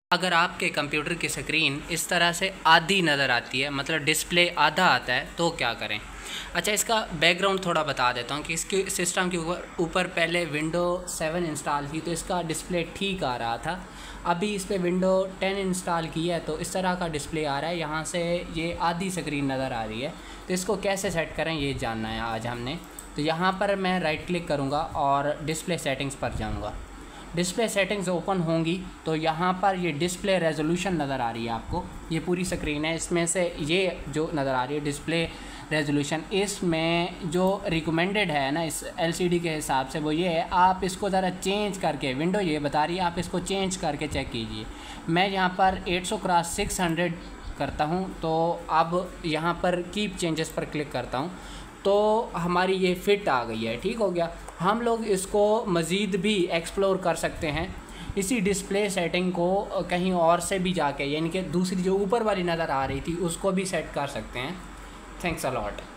अगर आपके कंप्यूटर की स्क्रीन इस तरह से आधी नज़र आती है, मतलब डिस्प्ले आधा आता है, तो क्या करें। अच्छा, इसका बैकग्राउंड थोड़ा बता देता हूँ कि इसके सिस्टम के ऊपर पहले विंडो 7 इंस्टॉल थी तो इसका डिस्प्ले ठीक आ रहा था। अभी इस पर विंडो 10 इंस्टॉल की है तो इस तरह का डिस्प्ले आ रहा है, यहाँ से ये आधी स्क्रीन नज़र आ रही है। तो इसको कैसे सेट करें ये जानना है आज हमने। तो यहाँ पर मैं राइट क्लिक करूँगा और डिस्प्ले सेटिंग्स पर जाऊँगा। डिस्प्ले सेटिंग्स ओपन होंगी तो यहाँ पर ये डिस्प्ले रेजोल्यूशन नज़र आ रही है आपको, ये पूरी स्क्रीन है, इसमें से ये जो नज़र आ रही है डिस्प्ले रेजोल्यूशन, इसमें जो रिकमेंडेड है ना इस एलसीडी के हिसाब से वो ये है। आप इसको ज़रा चेंज करके, विंडो ये बता रही है, आप इसको चेंज करके चेक कीजिए। मैं यहाँ पर 800x600 करता हूँ, तो अब यहाँ पर कीप चेंजेस पर क्लिक करता हूँ तो हमारी ये फ़िट आ गई है। ठीक हो गया। हम लोग इसको मज़ीद भी एक्सप्लोर कर सकते हैं, इसी डिस्प्ले सेटिंग को कहीं और से भी जाके, यानी कि दूसरी जो ऊपर वाली नज़र आ रही थी उसको भी सेट कर सकते हैं। Thanks a lot.